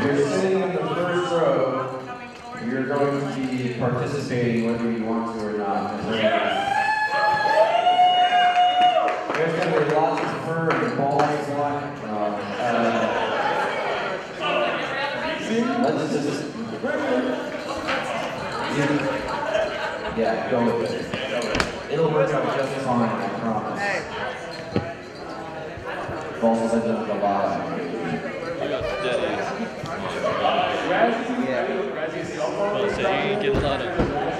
you're sitting in the first row, you're going to be participating whether you want to or not. There's going to be lots of fur and balls flying. Let's just... Yeah, go with it. It'll work out just fine, I promise. Balls at the bottom. Say, get a lot of.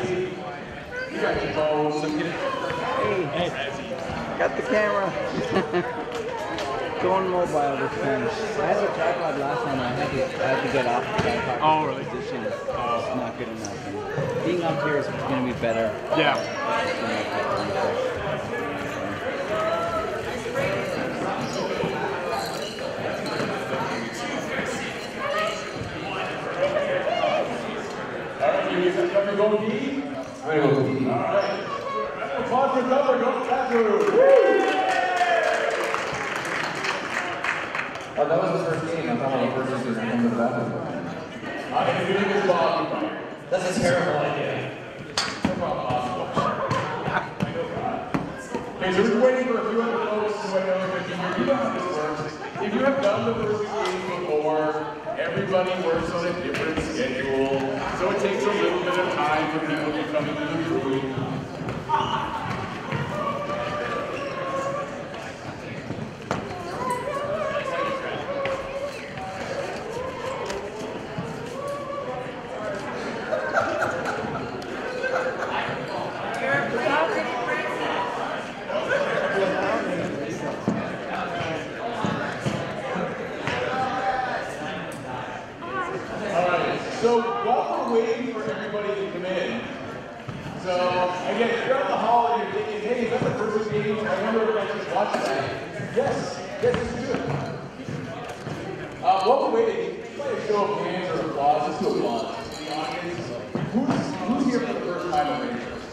Hey, got the camera. Going mobile this time. I had the tripod last time. I had to get off the tripod. Oh, really? Position is not good enough. And being up here is going to be better. Yeah. Go D? I'm going to go with D. All right. Pause for cover, go to the bathroom. Oh, that was the first game. I thought all the first games were going to come to the bathroom. I'm doing this ball. That's a terrible idea. No problem, Bob. Okay, so we're waiting for a few other folks who I know if you know how this works. If you have done the first game before, everybody works on a different schedule, so it takes a little bit of time for people to come into the room. So while we're waiting for everybody to come in, so again, if you're out in the hall and you're thinking, hey, is that the first game? I wonder if I should watch that. Yes, it's good. While we're waiting, play a show of hands or applause. Let's do applause. The audience, who's here for the first time on Rainfurrest?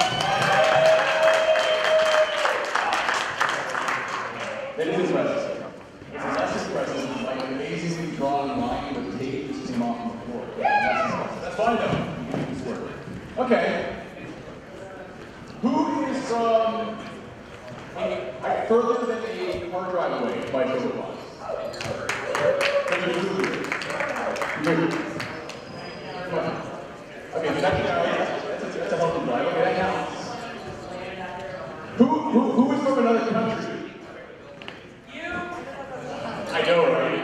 That is impressive. It's less impressive than like an amazingly drawn line of tape just came off the floor. That's fine though. Okay. Who is from further than a hard drive away by show of applause? Okay, that's a healthy drive. Okay, that counts. Who is from another country? I know, right?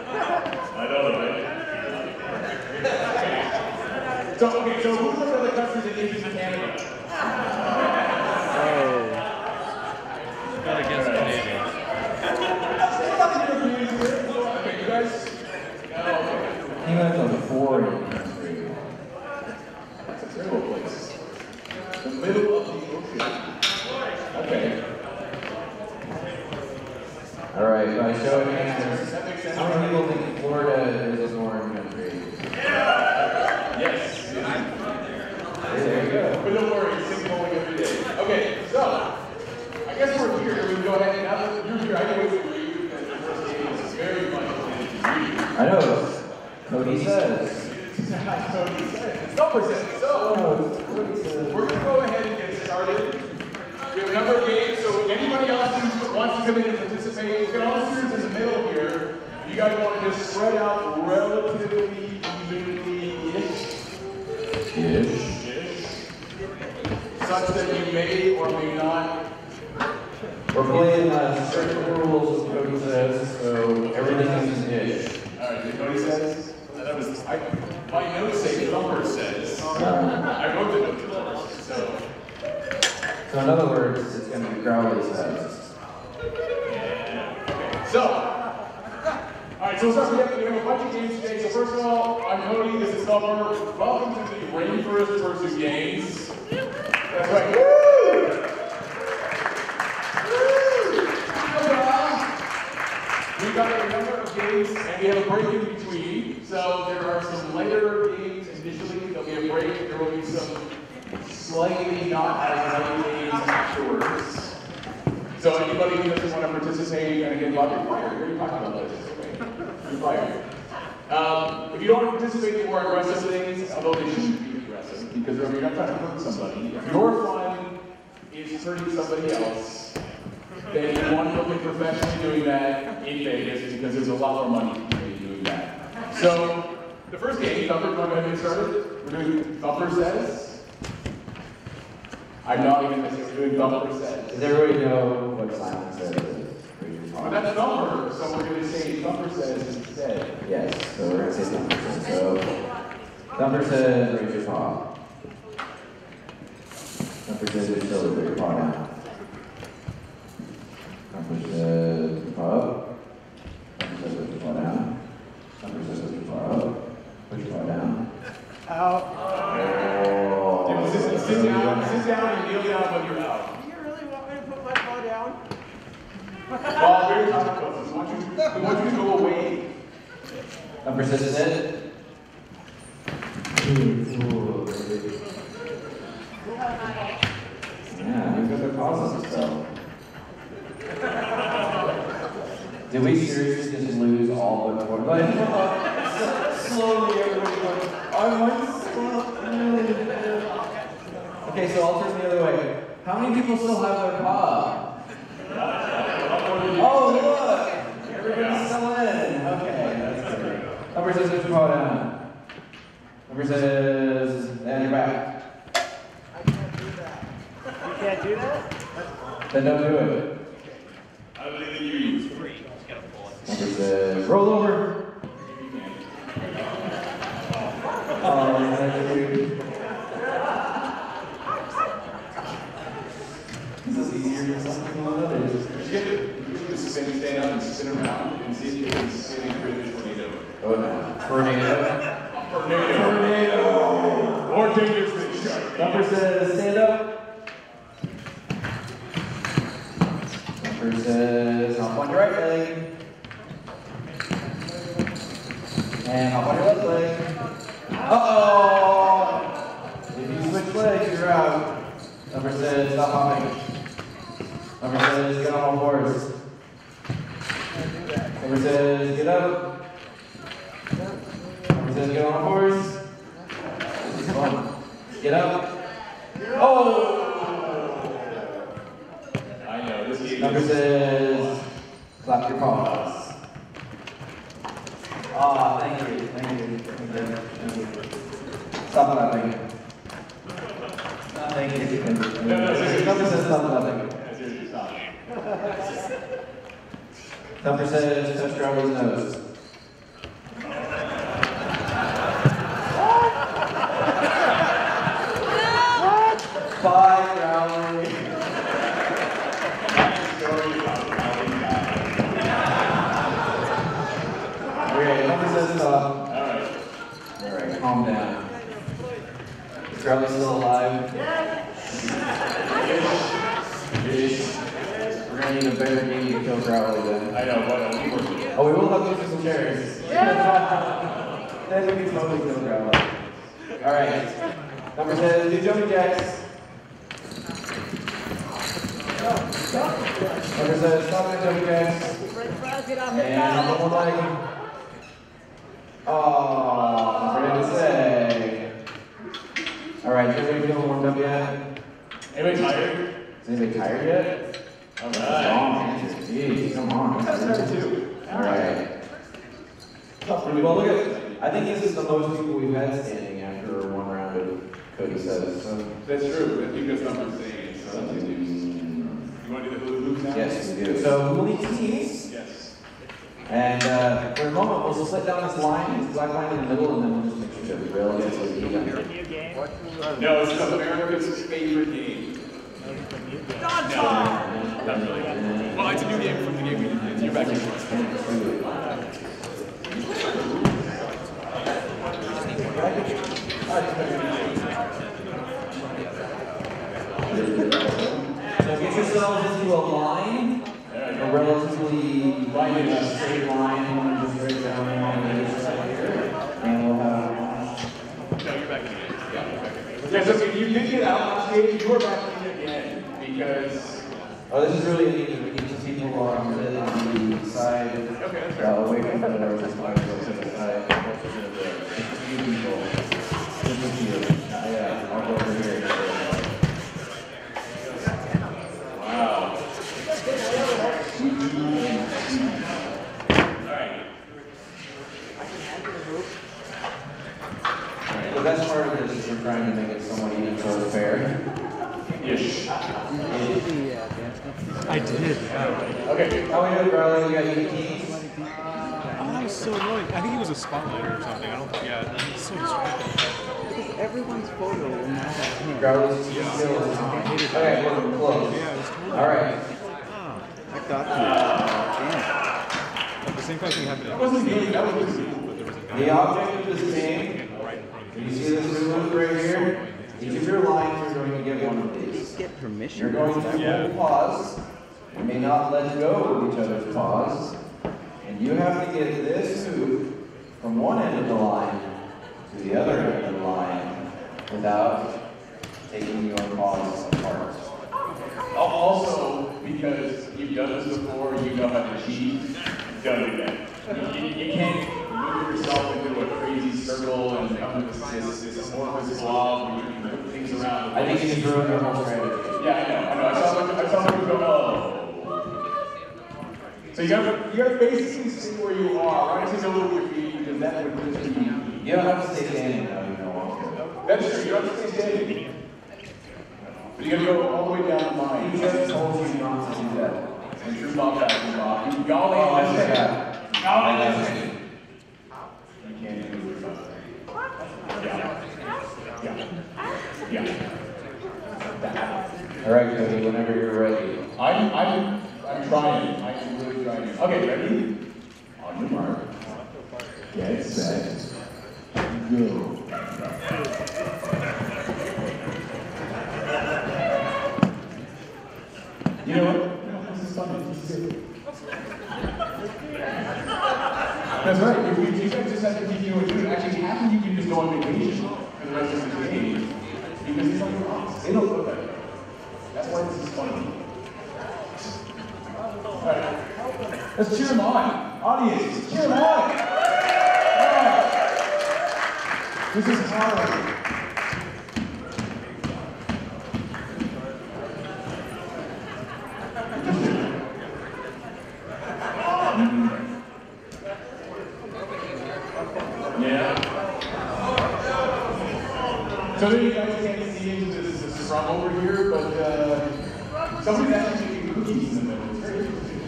So who's from other countries that live in Canada? Oh. Got against Canadian. Okay, you guys? England's a foreign country. That's a terrible place. The middle of the ocean. Okay. All right, by show of hands, That makes sense. how many people think Florida is a foreign country? Yes. There you go. But don't worry, it's sing bowling every day. Okay, so I guess we're here. We can go ahead and now that you're here, I can wait for you. And the first game is very much related to you. I know. Cody says. Cody says. No percent. So we're going to go ahead and get started. We have a number of games, so anybody else who wants to come in and participate, we can all students in the middle here. You guys want to just spread out relatively evenly-ish. Such that you may or may not. We're playing certain rules, as Cody says, so everything is ish. Alright, did Cody says? That was, my notes say number says. I wrote the note first, so. So in other words, it's going to be Crowley says. Yeah. So, alright, so we have a bunch of games today. So first of all, I'm Cody, this is Summer. Welcome to the Rainfurrest Fursuit Games. That's right. Woo! We've got a number of games, and we have a break in between. So there are some lighter games initially. There'll be a break. There will be some slightly not as light games afterwards. So anybody who doesn't want to participate, and again, Bob, you're fired. What are you talking about this? Okay. You're fired. If you don't want to participate in more aggressive things, although they shouldn't be aggressive, because remember, you're not trying to hurt somebody. If your fun is hurting somebody else, then you want to look at professionally doing that in Vegas, because there's a lot more money in doing that. So, the first game, Thumper, do you want to go ahead and get started? We're doing Thumper Says. I'm not even going to say we're doing Thumper Says. Does everybody know what Simon says? Well, that's Thumper, so we're going to say Thumper Says instead. Yes, so we're going to say Thumper says. So, Thumper says, raise your paw. Thumper says, you're still put your paw down. Thumper says, paw up. Thumper says, put your paw down. Thumper says, put your paw up. Put your paw down. Out. Oh. Sit down and kneel down when you're out. Do you really want me to put my paw down? Well, we're consequences. We want you to go away. Thumper says, sit. Yeah, you've got the pauses still. Did we seriously just lose all but one? Like, slowly everybody goes, I want to stop. Okay, so I'll turn the other way. How many people still have their paw? Oh, look! Everybody's still in. Okay, that's great. Thumper says, put your paw down. Thumper says, and you're back. I can't do that. You can't do that? Then don't do it. I believe in you. Thumper says, roll over. Oh, thank you. Is this easier than something like that? Just stand up and sit around and see if you can sit and create a tornado. Oh, no. Tornado. Tornado. More dangerous than shark. Thumper says, stand up. Thumper says, hop on your right leg. And hop on your left leg. Uh-oh! If you switch legs, you're out. Thumper says, stop hopping. Thumper says, get on all fours. Thumper says, get up. Thumper says, get on all fours. This is fun. Get up. Oh! I know, this game Thumper says, clap your paws. Ah, thank you, thank you, thank you, thank you. Stop clapping. Thank you. Thumper says, stop clapping. Thumper says, touch Growly's nose. Bye, Growly. Okay, Thumper says stop. Alright, calm down. Is Growly still alive? Ish. We're gonna need a better game to kill Growly then. I know, but Oh, we will have to use some chairs. Then we can totally kill Growly. Alright. Thumper says, do jumping jacks. Thumper says, stop doing jumping jacks. And one more leg. Oh, forgot to say. Alright, is everybody feeling warmed up yet? anybody tired? Is anybody tired yet? Alright. Jeez, come on. That's tired too. Alright. Well, look at, I think this is the most people we've had standing after one round of Cody says. So. That's true. I think that's not what I'm saying. So, you want to do the hula hoops now? Yes, we do. So we'll need teams. Yes. And for a moment, we'll split down this line, this black line in the middle, and then we'll just make sure that we rail against what we need under. No, it's America's favorite game. No, not really. Well, it's a new game from the game we did. You're back in. So get yourselves into a line, a relatively straight line, just straight down one on each side here, and we'll have. No, you're back in. Yeah, so if you did get out last game, you were back in again because. Oh, this is really neat. Each people are on the side, Okay, that's fair. away from the other, just like to the side. I did, yeah. Okay. How we doing, Carly? We got ETs. Oh, that was so annoying. I think he was a spotlighter or something. I don't think, yeah, that's so distracting. Because everyone's photo will not have him. Carly's Yeah. still. I hated that. Okay, we're close. Yeah, it was totally. All right. I got you. Damn. Like the same kind of thing happened. That wasn't good. That was good. But there was a guy The object of this game, right in front of you see this loop right here? Each of your lines are going to get one of these. Please get permission. You're going to hold pause. You may not let go of each other's pause. And you have to get this hoop from one end of the line to the other end of the line without taking your pause apart. Also, because you've done this before, you know how to cheat, done it again. You can't move yourself into a crazy circle and come to this amorphous blob where you can move things around. I think you just ruined your whole strategy. Yeah, I know. I saw someone go, oh. So you gotta basically stay where you are. Right? Take a little bit of your feet, because that would just be. You don't have to stay standing though, you know. That's true. You don't have to stay standing. But you gotta go all the way down the line. He just told you not to do that. And true Bob back, Bob. Y'all ain't listening. Y'all ain't listening. You can't do it. Yeah. All right, Cody, whenever you're ready. I'm trying. I'm really trying. Okay, ready? On your mark. Get set. Go. You know what? This is fun. This is good. That's right. You guys just have to keep doing it. Actually, half of you can just go on vacation for the rest of the game because it's like rocks. They don't look that way. That's why this is fun. All right. Let's cheer them on. Audience, cheer them on. All right. This is hard. So then you guys can't see into this from over here, but somebody's actually making cookies in the middle. It's very interesting.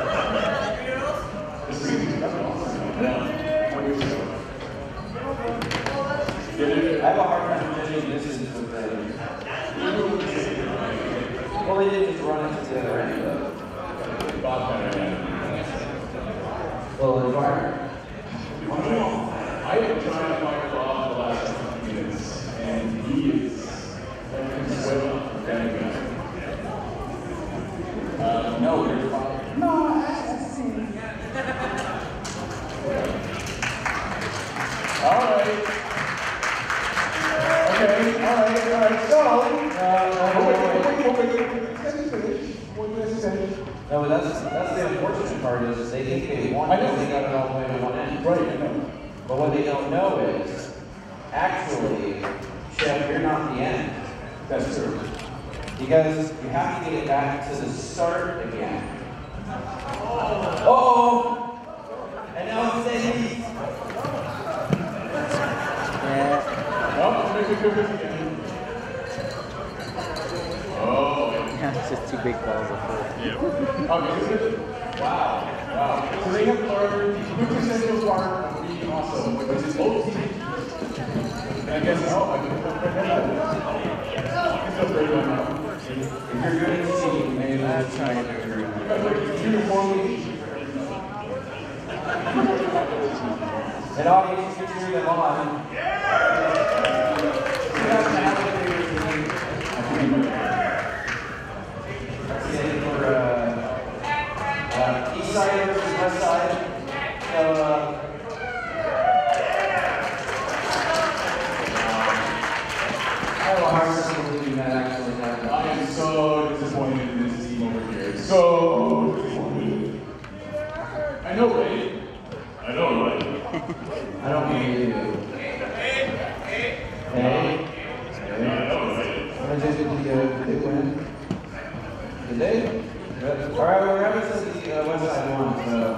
It's really awesome. I have a hard time judging distance with them. Well, they did just run into the other end though. Well, it's fire. I have been trying to find Bob the last 20 minutes, and he is sweating for that guy. No, you're fine. No, I see. All right. Okay, all right. So, No, but that's the unfortunate part is they think they want it, they got it all the way to one end. Right, I know. But what they don't know is, actually, Chef, you're not the end. That's true. Because you have to get it back to the start again. Oh! And now it's Eddie. Yeah. Oh, make it good again. Oh. It's just two big balls of food. Yeah. Okay. Wow. Wow. So they have learned the quintessential part of being awesome, which is both teams. And I guess, it's a great one now. If you're good at singing, maybe that's how you do it. Uniformly. And audience, you can cheer them on. You guys can have a favorite team. For east side versus west side. So, I have a hard time believing that actually happened. I am so disappointed in this team over here. So disappointed. I know, right? I know, right? I don't mean you. Hey. What did they win? Did they? All right, we're having the west side one.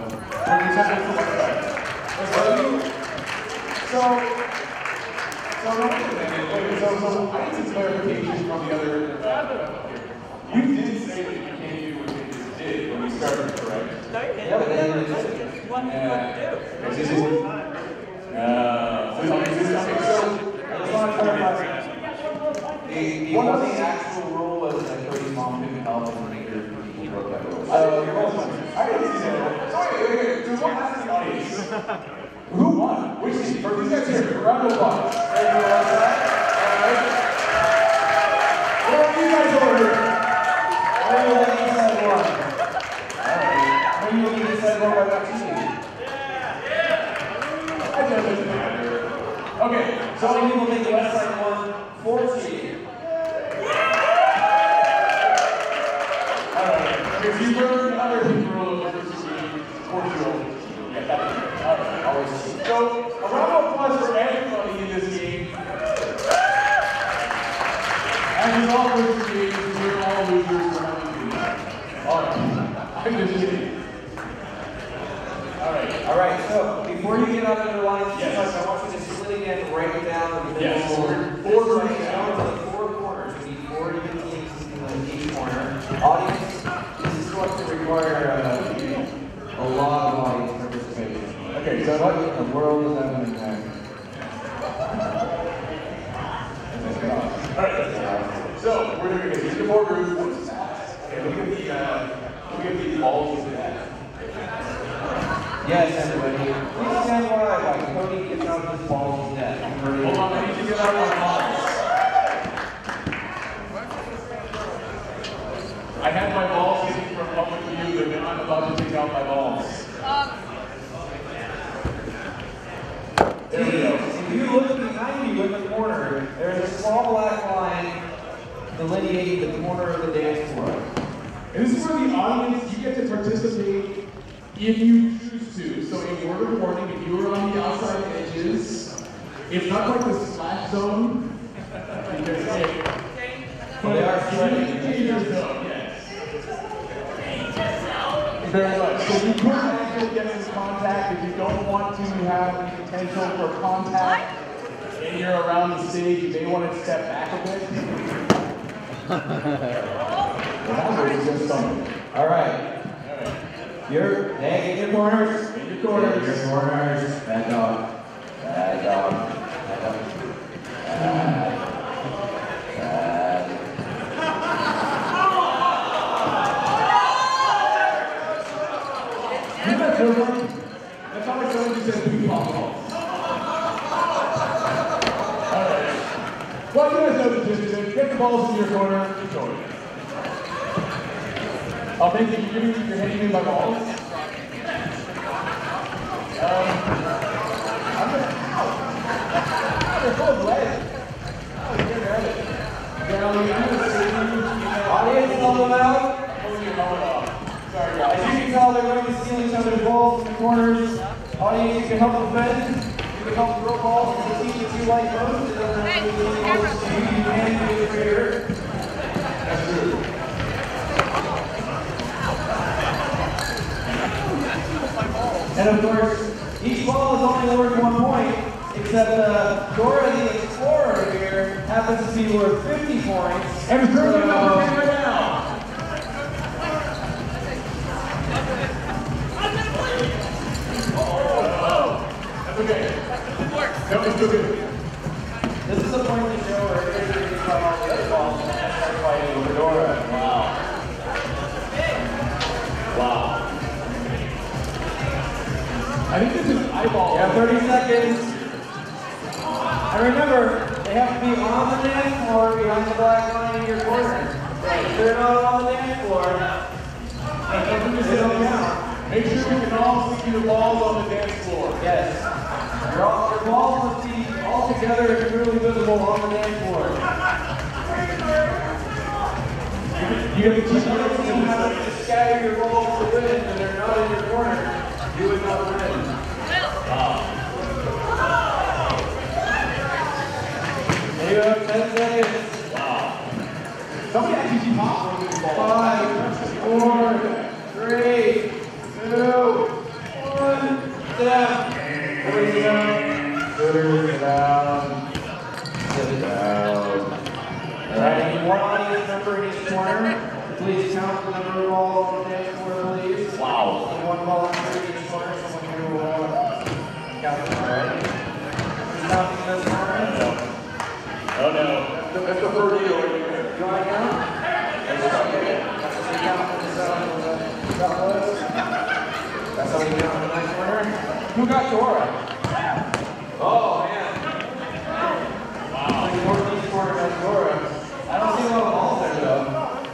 So I need some clarification from the other. You did say that you can't do what they did. started, correct? Yeah, but then you just One thing what to do. Okay, so I just want to clarify. The only actual rule was that Cody's mom couldn't help and make her people broke that rule. I didn't see that. So wait. There's one last in the audience. Who won? Which team? For these guys here, round of applause. Alright. What are you guys over here? Why do you think he said one? Why do you think he said one by that team? I don't know. Okay, So many people think the West Side won 4 cheating. Alright. Okay, so you learned other team rule of versus team 4-0. Yeah, that's it. Alright, always. So, a round of applause for everybody in this game. As in all versus games, we're all losers for having to do that. Alright. I'm just kidding. Alright, so before you get out of the line, I want you to split again right down the middle. Yes. Four Right down to the 4 corners. We need 4 different teams in each corner. Audience, this is going to require a lot of audience participation. Okay, so What in the world is that going to happen? Alright, so we're doing this. These are 4 groups. Okay, look at the balls with that. Yes, everybody. Please stand by while Cody gets out his balls of net. Hold on, I need to get out my balls. I had my balls hidden from public view, but now I'm about to take out my balls. There we go. If you look behind you in the corner, there's a small black line delineating the corner of the dance floor. And this is where the audience, you get to participate if you choose to. So in word of warning, if you were on the outside edges, it's not like the splash zone. Because They are spreading. Danger zone, yes. Very much. So you could actually get in contact if you don't want to have the potential for contact and you're around the stage, you may want to step back a bit. Well, that was just something. All right. You're in your corners. In your corners. In your corners. Back up. Back up. Back up. Back. That's how I told you said ping pong balls. Alright. Well, you guys know the gist. Get the balls in your corner, keep going. Oh, thank you. You're hitting me by balls? They're full of lead. Oh, you're getting at it. Audience, help them out. Pulling your helmet off. Sorry, guys. As you can tell, they're going to steal each other's balls in the corners. Audience, you can help defend. You can help throw balls to the team that you like most. It doesn't have to be the most you can do it for your. That's true. And of course, each ball is only worth 1 point, except Dora the Explorer here happens to be worth 50 points. And it's currently number 10 right now. That's okay. No, it's still good. This is the point in the show where everybody's going to come off the other balls and start fighting over Dora. Wow. Wow. I think this is eyeball. You have 30 seconds. And remember, they have to be on the dance floor behind the black line in your corner. If they're not on the dance floor, they don't count. Make sure we can all see your balls on the dance floor. Yes. Your balls must be all together and clearly visible on the dance floor. You have to teach other team how to scatter your balls to win, and they're not in your corner. You would not win. And you have 10 seconds. Wow. Somebody actually keep popcorn with these balls. 5, 4, 3, 2, 1, step. Everybody down. Sit down. Sit down. All right, I need one audience member in each corner. Please count the number of balls on the dance floor, please. that was. That's how we get on the next corner. Who got Dora? Oh, man. Wow. The northeast corner has Dora. I don't see a lot of balls there, though.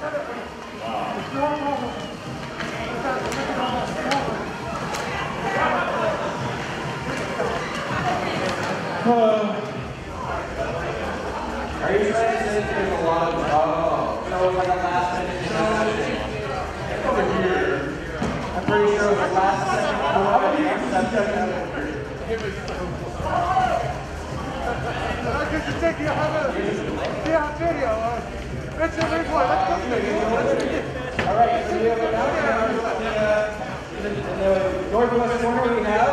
Are you trying to say there's a lot of, so like a last minute thing? Over here. I'm pretty sure it was the last second. Alright, so we have in the northwest corner we have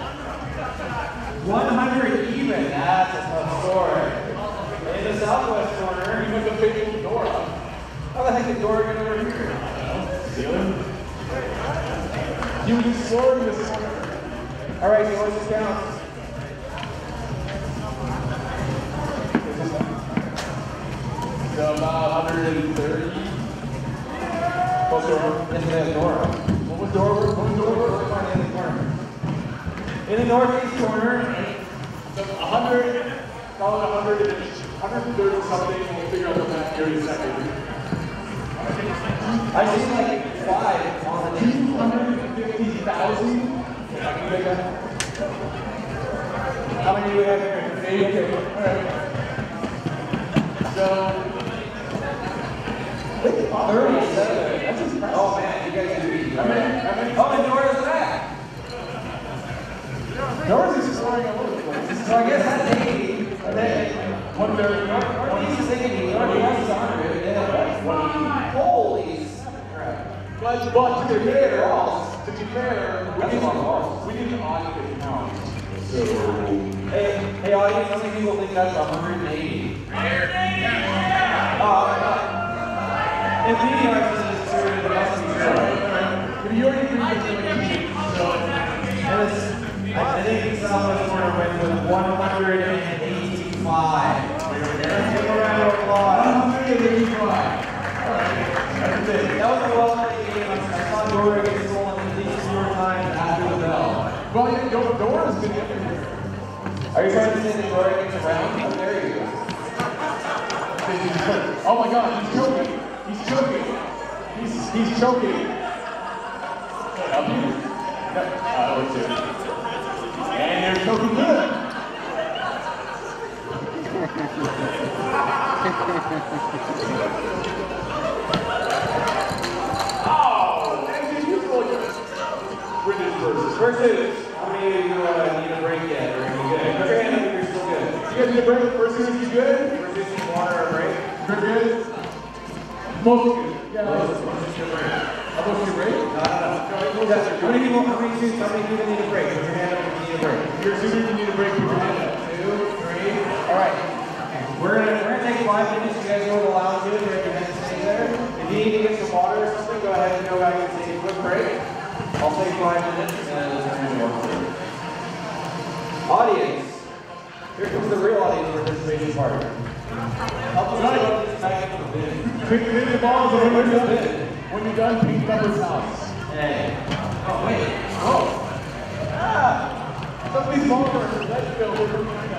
100 even. That's a tough score. In the southwest corner, You went to pick Dora. how the heck did Dora get over here? Ceiling? You were just scoring this corner. Alright, so let's just count. So about 130. Close to her. Yes, we have Dora. What was Dora? What was Dora? In the corner. In the northeast corner, So 100, call it 130 something. We'll figure out the math here in a second. I see like 5 on the team. 250,000? How many do we have here? 8, okay. Alright. So, 37. That's impressive. Oh man, you guys do eat. how many? Oh, and Dora's back. Dora's is scoring all over the place. So I guess that's 80. And then 130. Northeast is 80. Northeast is 100. Yeah, that's 20. Holy crap. But to be fair, we need an odd count. So, Hey audience, how many people think that's 180? If VDR says it's true, it must be true. if you already agreed with so, I think Southwest corner went with 185. Let's give a round of applause. 185. That was a well-played game. I saw Dora get stolen at least 4 times after the bell. Well, yeah, Dora's been everywhere. Are you trying to say that Dora gets around? How dare you? Oh my God, he's choking. He's choking. He's choking. Help you? Let's do it. And they're choking good. Oh, and did you look at Versus, how many of you need a break yet? Or are you good? Put your hand up if you're still good. You guys need a break? First is you good? Versus need water or a break? You're good? Most good. Yeah. Versus your break. How about your break? How many people need a break? Put your hand up if you need a break. If you're assuming you need a break, put your hand up. 2, 3. Alright. We're gonna take 5 minutes. You guys go to the lounge here. You're gonna stay there. If you need to get some water or something, go ahead and go back and take a quick break. I'll take 5 minutes and then we'll turn it over. Audience. Here comes the real audience participation part. Help us out this back into the bin. Pick the balls and when you're done, pick number's house. Hey. Oh, wait. Oh. Ah! Some of these balls are red filled.